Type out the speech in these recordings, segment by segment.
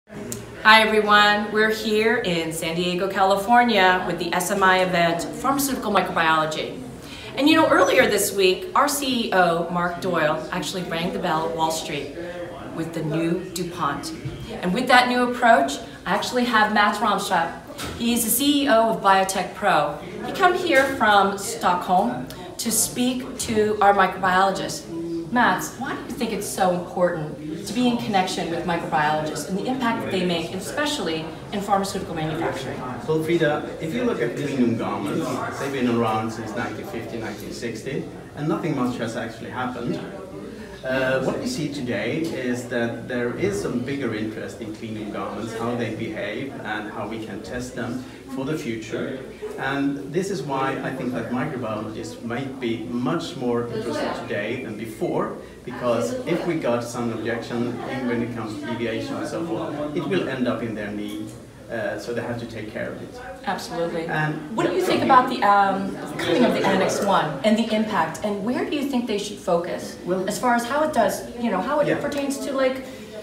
Hi everyone, we're here in San Diego, California with the SMI event, Pharmaceutical Microbiology. And you know, earlier this week, our CEO, Mark Doyle, actually rang the bell at Wall Street with the new DuPont. And with that new approach, I actually have Matts Ramstorp. He's the CEO of BioTekPro. He came here from Stockholm to speak to our microbiologists. Matts, why do you think it's so important to be in connection with microbiologists and the impact that they make, especially in pharmaceutical manufacturing? Well, Freida, if you look at clean room garments, they've been around since 1950, 1960, and nothing much has actually happened. What we see today is that there is some bigger interest in clean room garments, how they behave and how we can test them for the future. And this is why I think that microbiologists might be much more interested today than before, because if we got some objection when it comes to deviation and so forth, it will end up in their knee. So they have to take care of it. Absolutely. And what do you think about the coming of the Annex 1 and the impact, and where do you think they should focus as far as how it does, you know, how it pertains to like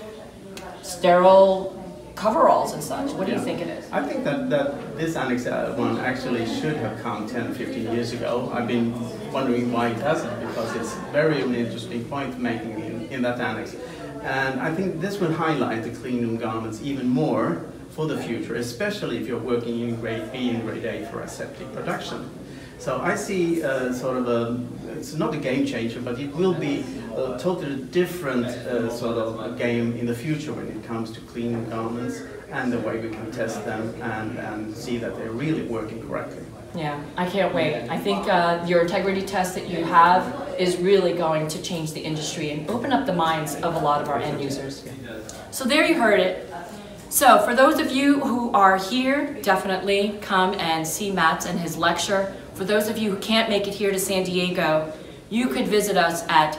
sterile coveralls and such? What do you think it is? I think that this Annex 1 actually should have come 10, 15 years ago. I've been wondering why it hasn't, because it's very an interesting point making in that annex. And I think this will highlight the clean room garments even more for the future, especially if you're working in grade B and grade A for aseptic production. So I see sort of it's not a game changer, but it will be a totally different sort of game in the future when it comes to clean garments and the way we can test them and see that they're really working correctly. Yeah, I can't wait. I think your integrity test that you have is really going to change the industry and open up the minds of a lot of our end users. So there you heard it. So for those of you who are here, definitely come and see Matts and his lecture. For those of you who can't make it here to San Diego, you could visit us at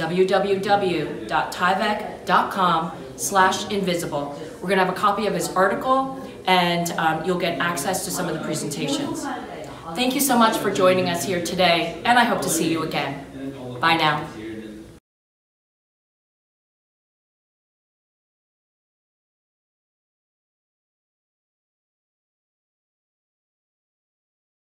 www.tyvek.com/invisible. We're going to have a copy of his article, and you'll get access to some of the presentations. Thank you so much for joining us here today, and I hope to see you again. Bye now.